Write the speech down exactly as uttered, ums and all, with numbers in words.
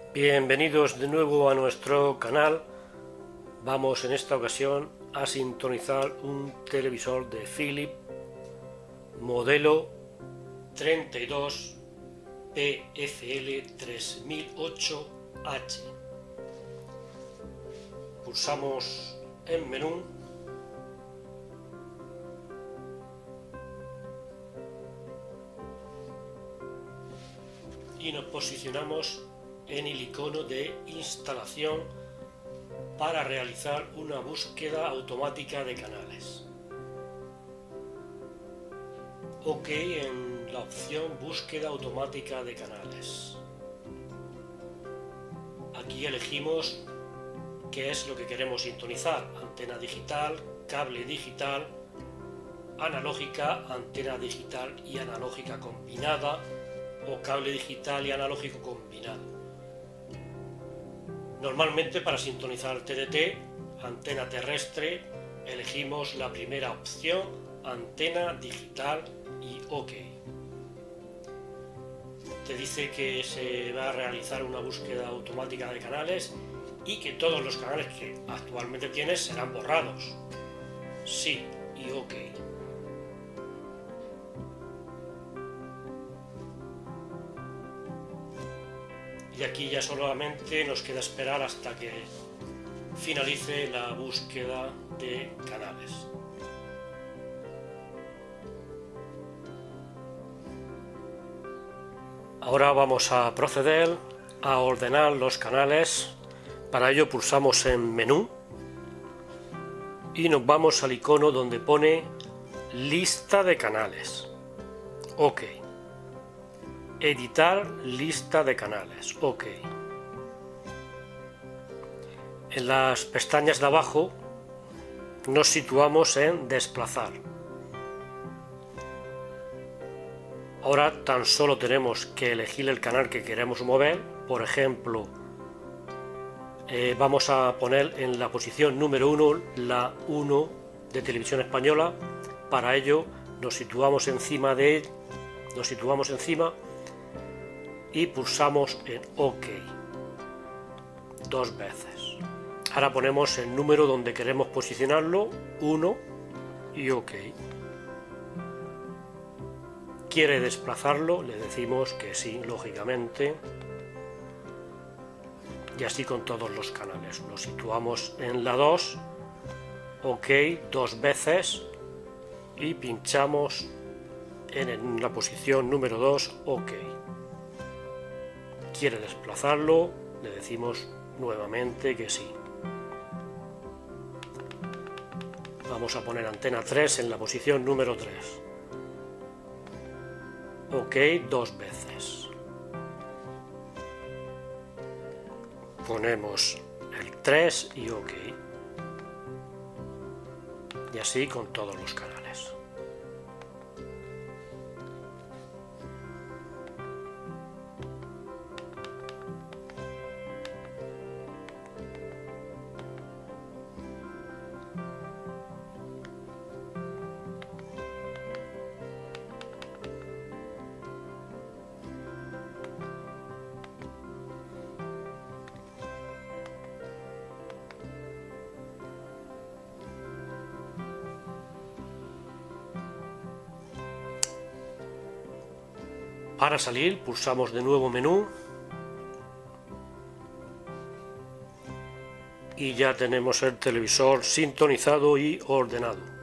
Bienvenidos de nuevo a nuestro canal. Vamos en esta ocasión a sintonizar un televisor de Philips modelo treinta y dos P F L tres mil ocho H. Pulsamos en menú y nos posicionamos en el icono de instalación para realizar una búsqueda automática de canales. OK en la opción búsqueda automática de canales. Aquí elegimos qué es lo que queremos sintonizar: antena digital, cable digital, analógica, antena digital y analógica combinada, o cable digital y analógico combinado. Normalmente, para sintonizar T D T, antena terrestre, elegimos la primera opción, antena digital y OK. Te dice que se va a realizar una búsqueda automática de canales y que todos los canales que actualmente tienes serán borrados. Sí y OK. Y aquí ya solamente nos queda esperar hasta que finalice la búsqueda de canales. Ahora vamos a proceder a ordenar los canales. Para ello pulsamos en menú y nos vamos al icono donde pone lista de canales. OK. Editar lista de canales. OK. En las pestañas de abajo nos situamos en desplazar. Ahora tan solo tenemos que elegir el canal que queremos mover. Por ejemplo, eh, vamos a poner en la posición número uno la uno de Televisión Española. Para ello nos situamos encima de nos situamos encima y pulsamos en OK dos veces. Ahora ponemos el número donde queremos posicionarlo, uno, y OK. ¿Quiere desplazarlo? Le decimos que sí, lógicamente. Y así con todos los canales. Lo situamos en la dos, OK dos veces y pinchamos en la posición número dos, OK. ¿Quiere desplazarlo? Le decimos nuevamente que sí. Vamos a poner antena tres en la posición número tres. OK dos veces. Ponemos el tres y OK. Y así con todos los canales. Para salir pulsamos de nuevo menú y ya tenemos el televisor sintonizado y ordenado.